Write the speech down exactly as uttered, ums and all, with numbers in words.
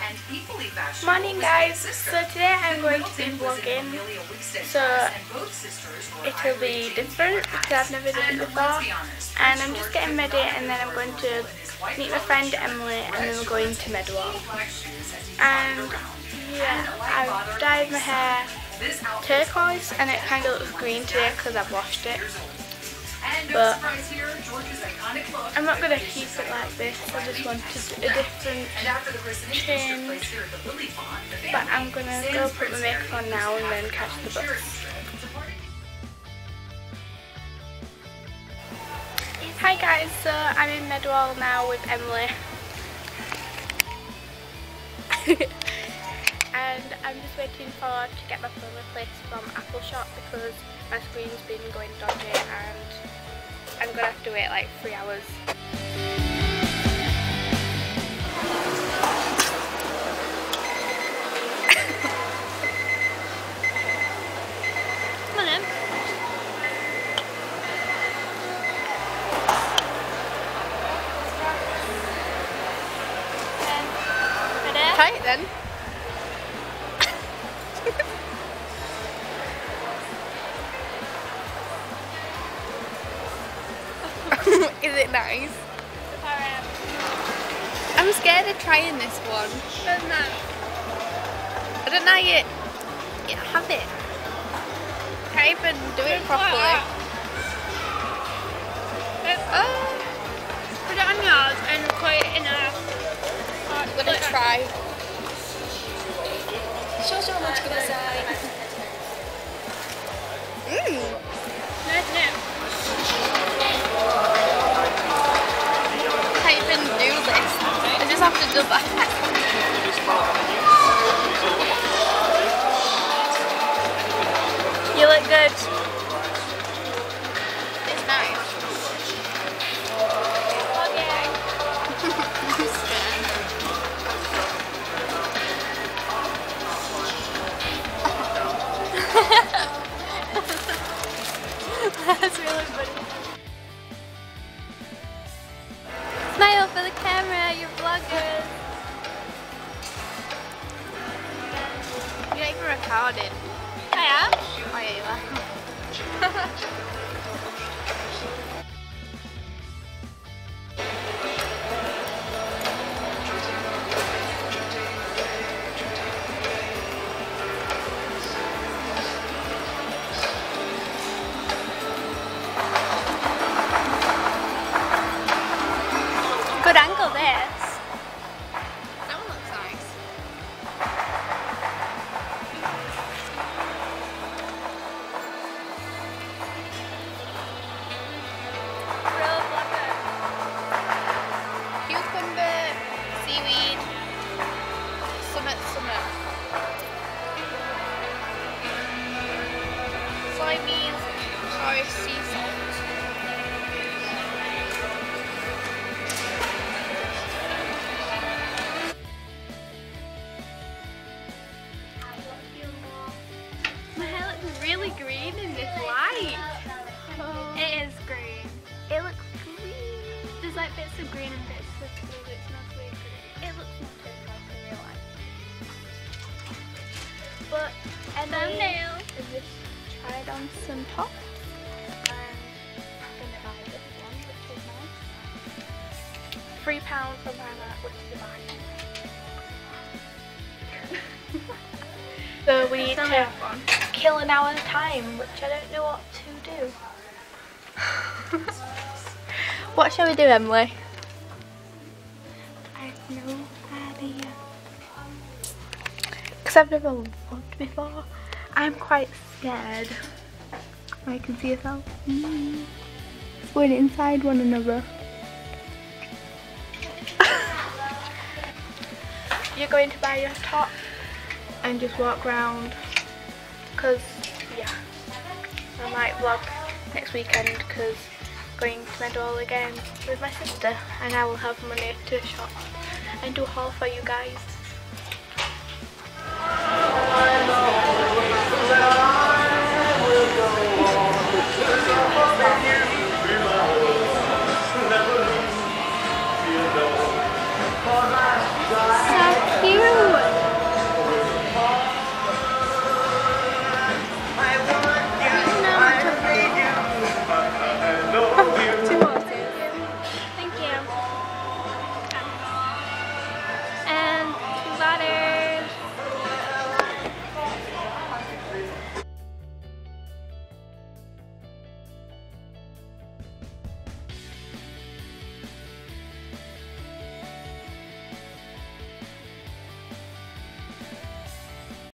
Morning guys, so today I'm going to be vlogging, so it'll be different because I've never done it before, and I'm just getting ready and then I'm going to meet my friend Emily and then we're going to Meadowhall. And yeah, I've dyed my hair turquoise and it kind of looks green today because I've washed it. But I'm not going to keep it like this, I just wanted a different change. But I'm going to go put my makeup on now and then catch the bus. Hi guys, so I'm in Meadowhall now with Emily. And I'm just waiting for to get my phone replaced from Apple Shop because my screen's been going dodgy and I'm gonna have to wait like three hours. Come on then. Ready? Tight then. Is it nice? I'm scared of trying this one. I don't know. I don't know yet. You have it. Can't even do it properly. Oh. Put it on yours and put it in a. I'm gonna try. Show so much good side. Mmm. Nice name. I can't even do this. I just have to do that. You look good. It's nice. Okay. That's really funny. Smile for the camera, you're vloggers. You're not even recording. I am. Oh yeah, you are. Good angle this. That one looks nice. Real vlogger. Cucumber, seaweed, summit, summit. Soybeans, soy sea salt. Really green in this light. Oh. It is green. It looks green. There's like bits of green and bits of blue. It's mostly green. It looks more turquoise in real life. But thumbnail. I just tried on some tops and I'm gonna buy this one, which is nice. Three pounds from Hannah, which is a buy. So we need to kill an hour time, which I don't know what to do. What shall we do, Emily? I have no idea. Because I've never vlogged before. I'm quite scared. I can see yourself. Mm. Going inside one another. You're going to buy your top and just walk around, because yeah, I might vlog next weekend because going to Meadowhall again with my sister and I will have money to shop and do a haul for you guys.